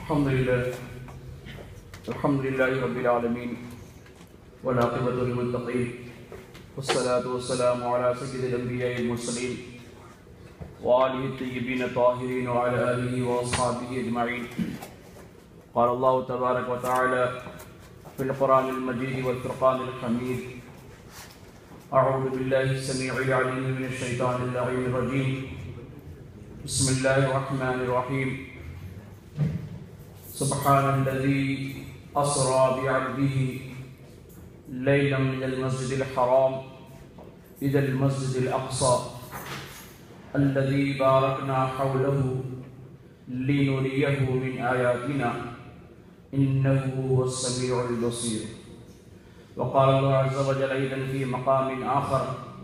الحمد لله رب العالمين والعاقبة للمتقين والصلاة والسلام على سيد الأنبياء المرسلين وآله الطيبين الطاهرين وعلى آله وأصحابه أجمعين. قال الله تبارك وتعالى في القرآن المجيد والفرقان الحميد: أعوذ بالله السميع العليم من الشيطان اللعين الرجيم. بسم الله الرحمن الرحيم. سبحان الذي أسرى بعبده ليلا من المسجد الحرام إلى المسجد الأقصى الذي باركنا حوله لنريه من آياتنا إنه هو السميع البصير. وقال الله عز وجل أيضا في مقام آخر: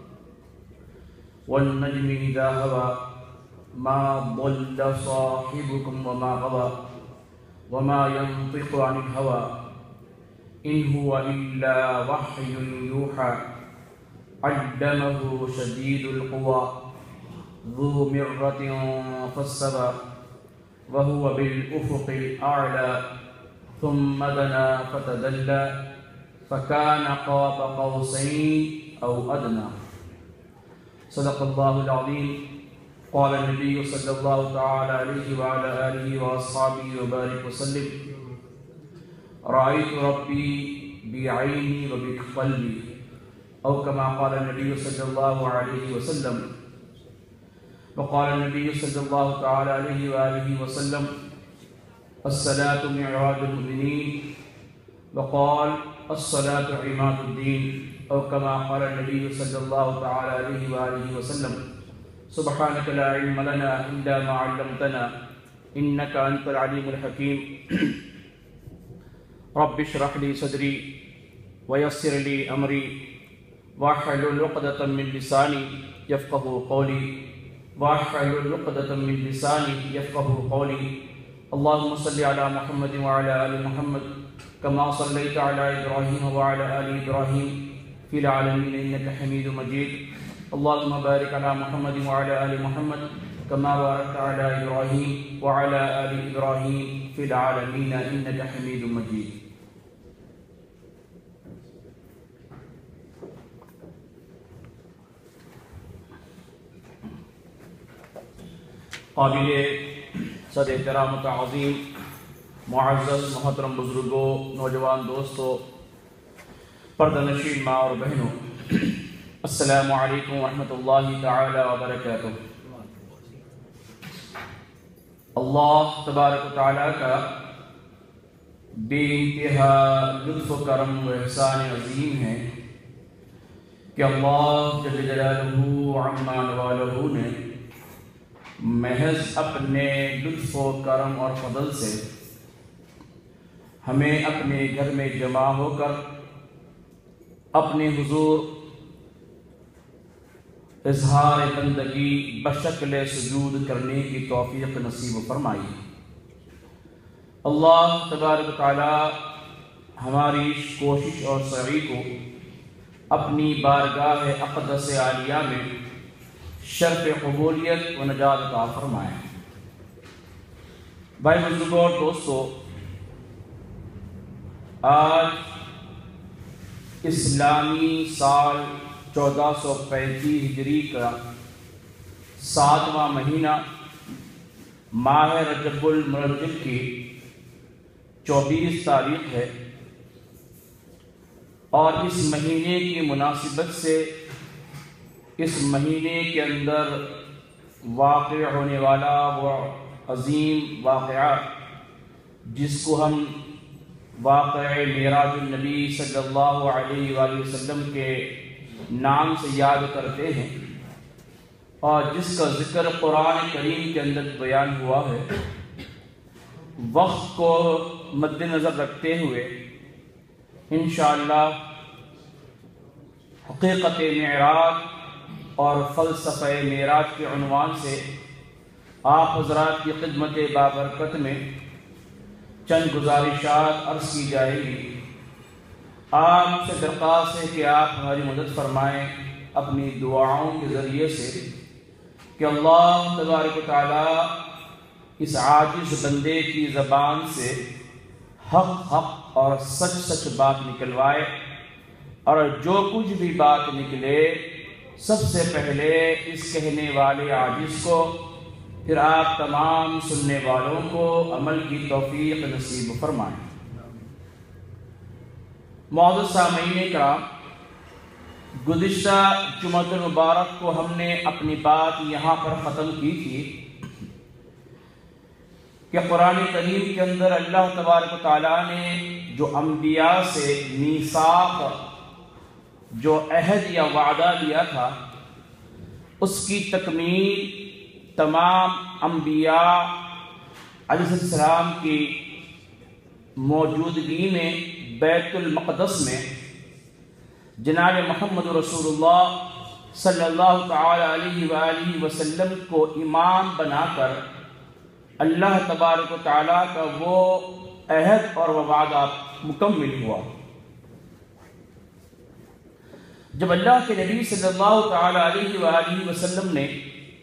والنجم إذا هوى ما ضل صاحبكم وما غوى وما ينطق عن الهوى إن هو إلا وحي يوحى علمه شديد القوى ذو مرة فاستوى وهو بالأفق الأعلى ثم دنا فتدلى فكان قاب قوسين أو أدنى. صدق الله العظيم. قال النبي صلى الله تعالى عليه وعلى آله وأصحابه وبارك وسلم: رأيت ربي بعيني وبقلبي، أو كما قال النبي صلى الله عليه وسلم. وقال النبي صلى الله تعالى عليه وآله وسلم: الصلاة معراج المؤمنين. وقال: الصلاة عماد الدين، أو كما قال النبي صلى الله تعالى عليه وآله وسلم. سبحانك لا علم لنا إلا ما علمتنا إنك أنت العليم الحكيم. رب اشرح لي صدري ويسر لي أمري واحلل عقدة من لساني يفقهوا قولي اللهم صل على محمد وعلى آل محمد كما صليت على إبراهيم وعلى آل إبراهيم في العالمين إنك حميد مجيد. اللهم بارك على محمد وعلى آل محمد كما باركت على إبراهيم وعلى آل إبراهيم في العالمين إنك حميد مجيد. قابل صد احترام تعظیم معزز محترم بزرگوں، نوجوان دوستوں، پردہ نشین ماں اور بہنوں، السلام علیکم ورحمۃ اللہ تعالی وبرکاتہ۔ اللہ تبارک و تعالیٰ کا بے انتہا لطف و کرم و احسان عظیم ہے کہ اللہ جل جلالہ عما نوالہ نے محض اپنے لطف و کرم اور فضل سے ہمیں اپنے گھر میں جمع ہو کر اپنے حضور اظہار بندگی بشکل سجود کرنے کی توفیق نصیب فرمائی۔ اللہ تبارک و تعالی ہماری کوشش اور سعی کو اپنی بارگاہ اقدس عالیہ میں شرف قبولیت و نجات عطا فرمائے۔ بھائی بزرگوں اور دوستو، آج اسلامی سال 1435 ہجری کا 7واں مہینہ ماہ رجب المرجب کی 24 تاریخ ہے، اور اس مہینے کی مناسبت سے اس مہینے کے اندر واقع ہونے والا وہ عظیم واقعہ جس کو ہم واقعہ معراج النبی صلی اللہ علیہ وآلہ وسلم کے نام سے یاد کرتے ہیں، اور جس کا ذکر قرآن کریم کے اندر بیان ہوا ہے، وقت کو مد نظر رکھتے ہوئے انشاءاللہ حقیقت معراج اور فلسفہ معراج کے عنوان سے آپ حضرات کی خدمت بابرکت میں چند گزارشات عرض کی جائے گی۔ آپ سے درخواست ہے کہ آپ ہماری مدد فرمائیں اپنی دعاؤں کے ذریعے سے کہ اللہ تبارک و تعالی اس عاجز بندے کی زبان سے حق حق اور سچ سچ بات نکلوائے، اور جو کچھ بھی بات نکلے سب سے پہلے اس کہنے والے عاجز کو، پھر آپ تمام سننے والوں کو عمل کی توفیق نصیب فرمائیں۔ معزز سامعین کرام، گزشتہ جمعۃ المبارک کو ہم نے اپنی بات یہاں پر ختم کی تھی کہ قرآن کریم کے اندر اللہ تبارک و تعالیٰ نے جو انبیاء سے میثاق، جو عہد یا وعدہ لیا تھا، اس کی تکمیل تمام انبیاء علیہ السلام کی موجودگی میں بیت المقدس میں جناب محمد رسول اللہ صلی اللہ تعالی علیہ وآلہ وسلم کو امام بنا کر اللہ تبارک و تعالیٰ کا وہ عہد اور وہ وعدہ مکمل ہوا۔ جب اللہ کے نبی صلی اللہ تعالی علیہ وآلہ وسلم نے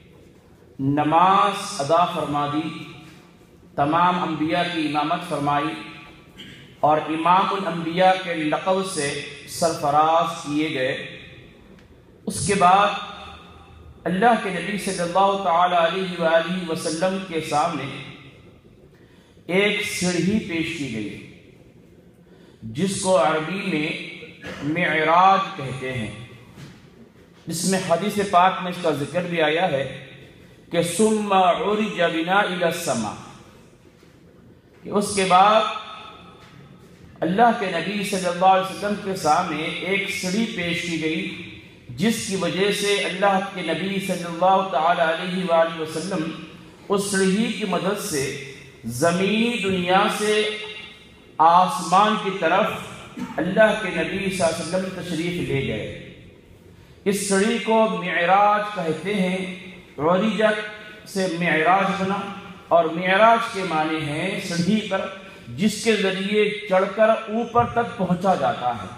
نماز ادا فرما دی، تمام انبیاء کی امامت فرمائی اور امام الانبیاء کے لقب سے سرفراز کیے گئے، اس کے بعد اللہ کے نبی صلی اللہ تعالی علیہ وآلہ وسلم کے سامنے ایک سیڑھی پیش کی گئی جس کو عربی میں معراج کہتے ہیں، جس میں حدیث پاک میں اس کا ذکر بھی آیا ہے کہ ثم عرج بنا الی السماء، کہ اس کے بعد اللہ کے نبی صلی اللہ علیہ وسلم کے سامنے ایک سیڑھی پیش کی گئی جس کی وجہ سے اللہ کے نبی صلی اللہ تعالی علیہ وآلہ وسلم اس سیڑھی کی مدد سے زمینی دنیا سے آسمان کی طرف اللہ کے نبی صلی اللہ علیہ وسلم تشریف لے گئے۔ اس سیڑھی کو معراج کہتے ہیں، عرج سے معراج بنا، اور معراج کے معنی ہیں سیڑھی پر جس کے ذریعے چڑھ کر اوپر تک پہنچا جاتا ہے۔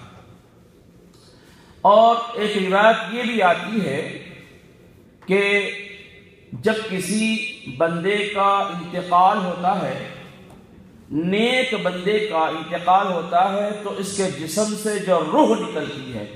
اور ایک روایت یہ بھی آتی ہے کہ جب کسی بندے کا انتقال ہوتا ہے، نیک بندے کا انتقال ہوتا ہے، تو اس کے جسم سے جو روح نکلتی ہے،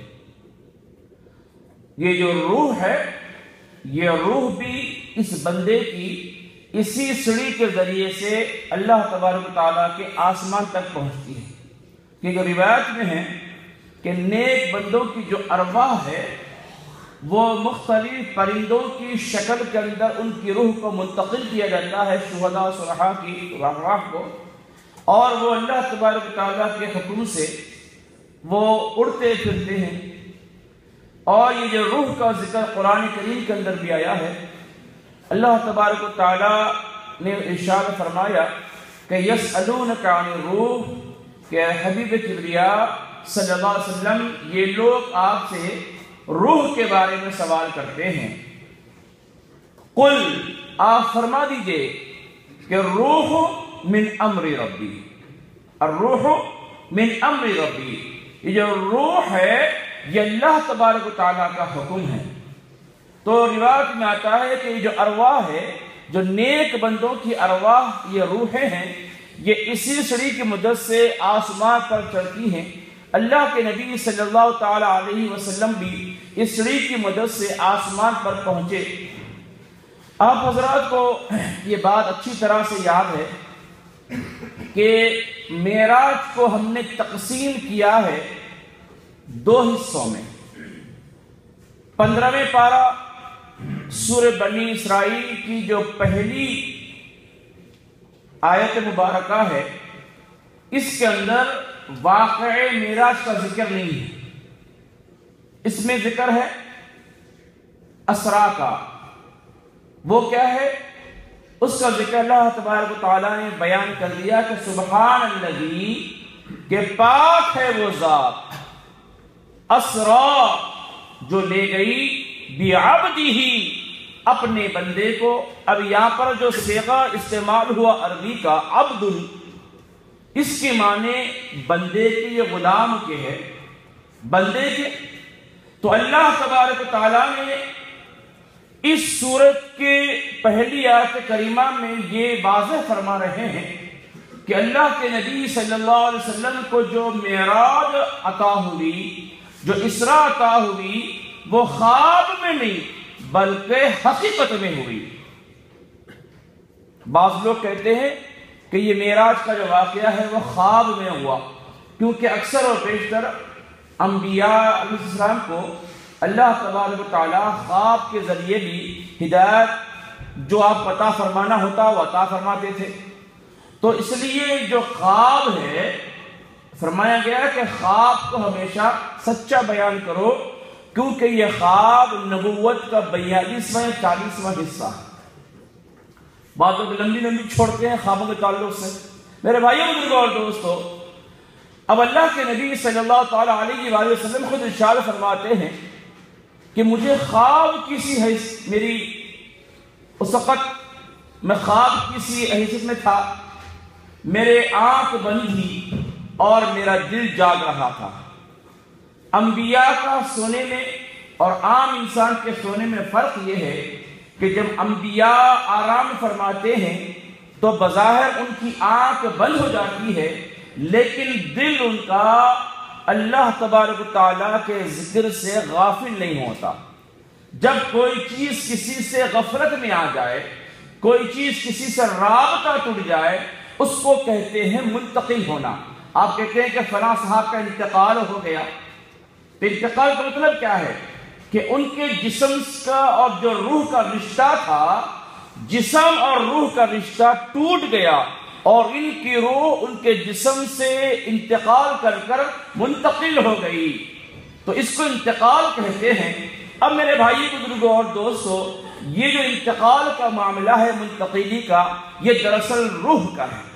یہ جو روح ہے، یہ روح بھی اس بندے کی اسی سیڑھی کے ذریعے سے اللہ تبارک و تعالیٰ کے آسمان تک پہنچتی ہے۔ کیونکہ روایت میں ہے کہ نیک بندوں کی جو ارواح ہے وہ مختلف پرندوں کی شکل کے اندر ان کی روح کو منتقل کیا جاتا ہے، شہداء صلحاء کی ارواح کو، اور وہ اللہ تبارک و تعالیٰ کے حکم سے وہ اڑتے پھرتے ہیں۔ اور یہ جو روح کا ذکر قرآن کریم کے اندر بھی آیا ہے، اللہ تبارک و تعالیٰ نے ارشاد فرمایا کہ یسألونک عن الروح، کہ حبیب کبریا صلی اللہ علیہ وسلم یہ لوگ آپ سے روح کے بارے میں سوال کرتے ہیں، قل آپ فرما دیجئے کہ روح من امر ربی، الروح من امر ربی، یہ جو روح ہے یہ اللہ تبارک و تعالیٰ کا حکم ہے۔ تو روایت میں آتا ہے کہ یہ جو ارواح ہے، جو نیک بندوں کی ارواح، یہ روحیں ہیں، یہ اسی سیڑھی کی مدد سے آسمان پر چڑھتی ہیں۔ اللہ کے نبی صلی اللہ تعالی علیہ وسلم بھی اس سیڑھی کی مدد سے آسمان پر پہنچے۔ آپ حضرات کو یہ بات اچھی طرح سے یاد ہے کہ معراج کو ہم نے تقسیم کیا ہے دو حصوں میں۔ 15ویں پارہ سورہ بنی اسرائیل کی جو پہلی آیت مبارکہ ہے، اس کے اندر واقع معراج کا ذکر نہیں ہے، اس میں ذکر ہے اسرا کا۔ وہ کیا ہے؟ اس کا ذکر اللہ تبارک و تعالیٰ نے بیان کر دیا کہ سبحان الذی، کہ پاک ہے وہ ذات، اسرا جو لے گئی بعبدہ اپنے بندے کو۔ اب یہاں پر جو صیغہ استعمال ہوا عربی کا عبد، اس کے معنی بندے کے، یہ غلام کے ہے، بندے کے۔ تو اللہ تبارک و تعالیٰ نے اس سورت کے پہلی آیت کریمہ میں یہ واضح فرما رہے ہیں کہ اللہ کے نبی صلی اللہ علیہ وسلم کو جو معراج عطا ہوئی، جو اسراء عطا ہوئی، وہ خواب میں نہیں بلکہ حقیقت میں ہوئی۔ بعض لوگ کہتے ہیں کہ یہ معراج کا جو واقعہ ہے وہ خواب میں ہوا، کیونکہ اکثر اور بیشتر انبیاء علیہ السلام کو اللہ تبارک و تعالیٰ خواب کے ذریعے بھی ہدایت جو آپ عطا فرمانا ہوتا وہ عطا فرماتے تھے۔ تو اس لیے جو خواب ہے، فرمایا گیا کہ خواب کو ہمیشہ سچا بیان کرو، کیونکہ یہ خواب نبوت کا 42واں یا 40واں حصہ ہے۔ بعض لوگ لمبی چھوڑتے ہیں خوابوں کے تعلق سے۔ میرے بھائیوں، بزرگوں اور دوستو، اب اللہ کے نبی صلی اللہ تعالیٰ علیہ وآلہ وسلم خود ارشاد فرماتے ہیں کہ مجھے خواب کسی میری اس وقت میں خواب کسی حیثیت میں تھا، میرے آنکھ بند تھی اور میرا دل جاگ رہا تھا۔ انبیاء کا سونے میں اور عام انسان کے سونے میں فرق یہ ہے کہ جب انبیاء آرام فرماتے ہیں تو بظاہر ان کی آنکھ بند ہو جاتی ہے، لیکن دل ان کا اللہ تبارک و تعالیٰ کے ذکر سے غافل نہیں ہوتا۔ جب کوئی چیز کسی سے غفلت میں آ جائے، کوئی چیز کسی سے رابطہ ٹوٹ جائے، اس کو کہتے ہیں منتقل ہونا۔ آپ کہتے ہیں کہ فلاں صاحب کا انتقال ہو گیا، تو انتقال کا مطلب کیا ہے کہ ان کے جسم کا اور جو روح کا رشتہ تھا، جسم اور روح کا رشتہ ٹوٹ گیا اور ان کی روح ان کے جسم سے انتقال کر کر منتقل ہو گئی، تو اس کو انتقال کہتے ہیں۔ اب میرے بھائی بزرگوں اور دوستو، یہ جو انتقال کا معاملہ ہے منتقلی کا، یہ دراصل روح کا ہے۔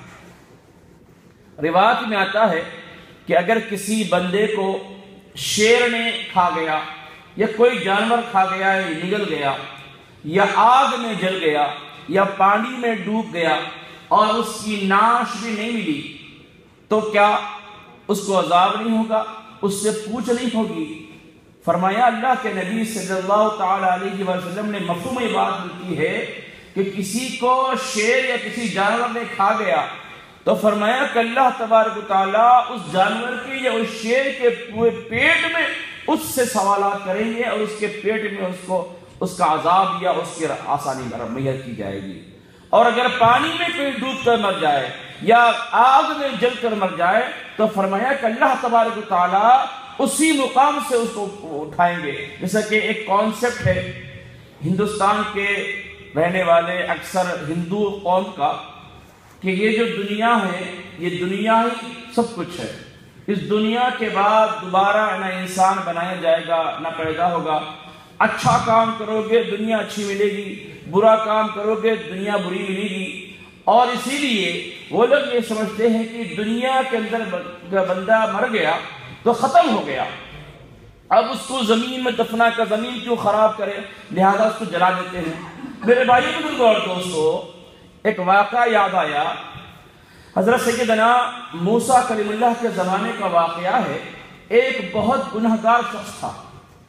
روایت میں آتا ہے کہ اگر کسی بندے کو شیر نے کھا گیا یا کوئی جانور کھا گیا یا نگل گیا یا آگ میں جل گیا یا پانی میں ڈوب گیا اور اس کی ناش بھی نہیں ملی، تو کیا اس کو عذاب نہیں ہوگا؟ اس سے پوچھ نہیں ہوگی؟ فرمایا اللہ کے نبی صلی اللہ تعالیٰ علیہ وسلم نے مفہوم یہ بات لکھی ہے کہ کسی کو شیر یا کسی جانور نے کھا گیا تو فرمایا کہ اللہ تبارک و تعالیٰ اس جانور کے یا اس شیر کے پیٹ میں اس سے سوالات کریں گے اور اس کے پیٹ میں اس کا عذاب یا اس کی آسانی میسر کی جائے گی۔ اور اگر پانی میں کوئی ڈوب کر مر جائے یا آگ میں جل کر مر جائے تو فرمایا کہ اللہ تبارک و تعالیٰ اسی مقام سے اس کو اٹھائیں گے۔ جیسا کہ ایک کانسیپٹ ہے ہندوستان کے رہنے والے اکثر ہندو قوم کا کہ یہ جو دنیا ہے یہ دنیا ہی سب کچھ ہے، اس دنیا کے بعد دوبارہ نہ انسان بنایا جائے گا نہ پیدا ہوگا۔ اچھا کام کرو گے دنیا اچھی ملے گی، برا کام کرو گے دنیا بری ملے گی، اور اسی لیے وہ لوگ یہ سمجھتے ہیں کہ دنیا کے اندر بندہ مر گیا تو ختم ہو گیا، اب اس کو زمین میں دفنا کر زمین کیوں خراب کرے، لہذا اس کو جلا دیتے ہیں۔ میرے بھائی بزرگوں اور دوستو، ایک واقعہ یاد آیا، حضرت سیدنا موسیٰ کلیم اللہ کے زمانے کا واقعہ ہے۔ ایک بہت گنہگار شخص تھا،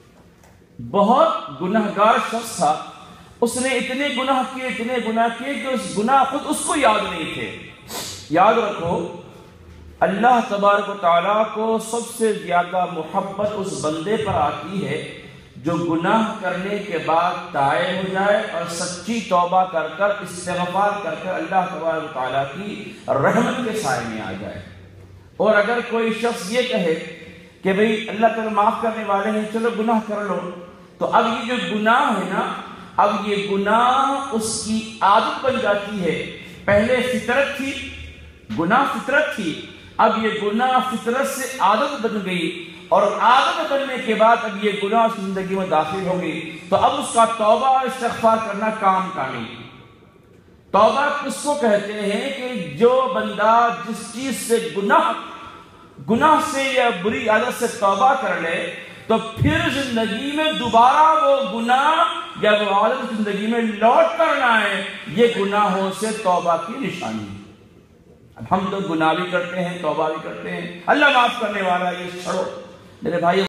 بہت گنہگار شخص تھا، اس نے اتنے گناہ کیے کہ اس گناہ خود اس کو یاد نہیں تھے۔ یاد رکھو، اللہ تبارک و تعالیٰ کو سب سے زیادہ محبت اس بندے پر آتی ہے جو گناہ کرنے کے بعد تائب ہو جائے اور سچی توبہ کر کر استغفار کر کر اللہ تبارک و تعالیٰ کی رحمت کے سائے میں آ جائے۔ اور اگر کوئی شخص یہ کہے کہ بھئی اللہ تعالیٰ معاف کرنے والے ہیں، چلو گناہ کر لو، تو اب یہ جو گناہ ہے نا، اب یہ گناہ اس کی عادت بن جاتی ہے۔ پہلے فطرت تھی، گناہ فطرت تھی، اب یہ گناہ فطرت سے عادت بن گئی، اور عادت بننے کے بعد اب یہ گناہ اس زندگی میں داخل ہو گئی، تو اب اس کا توبہ اور استغفار کرنا کام کا نہیں۔ توبہ کس کو کہتے ہیں کہ جو بندہ جس چیز سے گناہ سے یا بری عادت سے توبہ کر لے تو پھر زندگی میں دوبارہ وہ گناہ یا وہ عادت زندگی میں لوٹ کر نہ آئے، یہ گناہوں سے توبہ کی نشانی ہے۔ اب ہم تو گناہ بھی کرتے ہیں، توبہ بھی کرتے ہیں، اللہ معاف کرنے والا، یہ چھوڑو میرے بھائی۔